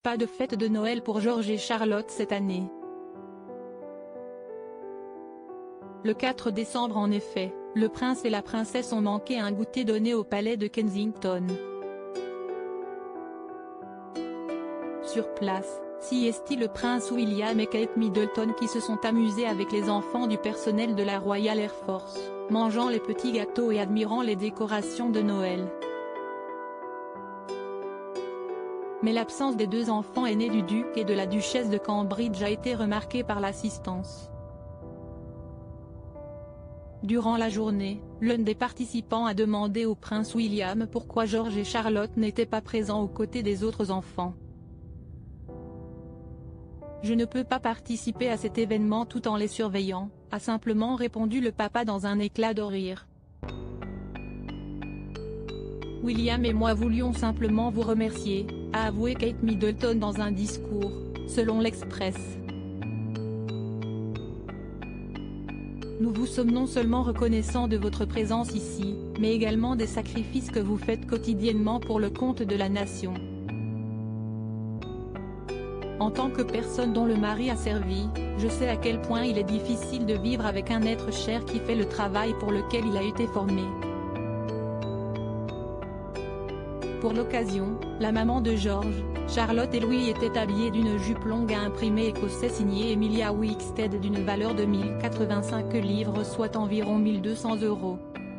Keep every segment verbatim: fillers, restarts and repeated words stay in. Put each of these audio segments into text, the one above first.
pas de fête de Noël pour George et Charlotte cette année. Le quatre décembre en effet, le prince et la princesse ont manqué un goûter donné au palais de Kensington. Sur place, siestent le prince William et Kate Middleton qui se sont amusés avec les enfants du personnel de la Royal Air Force, mangeant les petits gâteaux et admirant les décorations de Noël. Mais l'absence des deux enfants aînés du duc et de la duchesse de Cambridge a été remarquée par l'assistance. Durant la journée, l'un des participants a demandé au prince William pourquoi George et Charlotte n'étaient pas présents aux côtés des autres enfants. « Je ne peux pas participer à cet événement tout en les surveillant », a simplement répondu le papa dans un éclat de rire. « William et moi voulions simplement vous remercier », a avoué Kate Middleton dans un discours, selon l'Express. Nous vous sommes non seulement reconnaissants de votre présence ici, mais également des sacrifices que vous faites quotidiennement pour le compte de la nation. En tant que personne dont le mari a servi, je sais à quel point il est difficile de vivre avec un être cher qui fait le travail pour lequel il a été formé. Pour l'occasion, la maman de George, Charlotte et Louis étaient habillés d'une jupe longue à imprimer écossais signée Emilia Wickstead d'une valeur de mille quatre-vingt-cinq livres soit environ mille deux cents euros.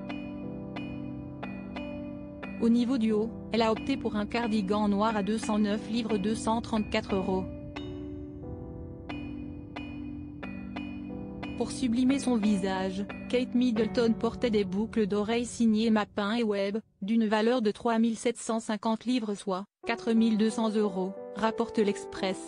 Au niveau du haut, elle a opté pour un cardigan noir à deux cent neuf livres deux cent trente-quatre euros. Pour sublimer son visage, Kate Middleton portait des boucles d'oreilles signées Mappin et Webb, d'une valeur de trois mille sept cent cinquante livres soit quatre mille deux cents euros, rapporte l'Express.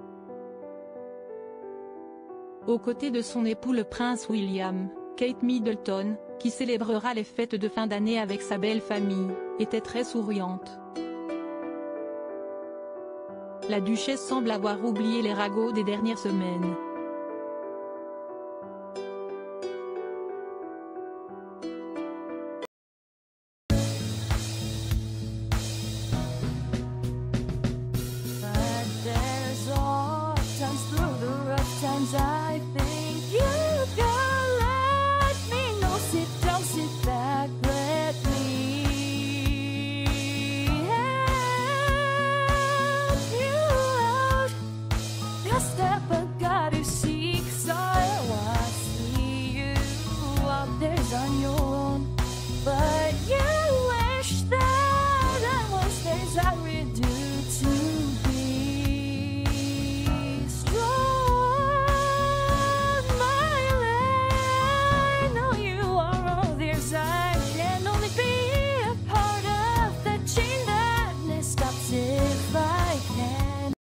Aux côtés de son époux le prince William, Kate Middleton, qui célébrera les fêtes de fin d'année avec sa belle famille, était très souriante. La duchesse semble avoir oublié les ragots des dernières semaines.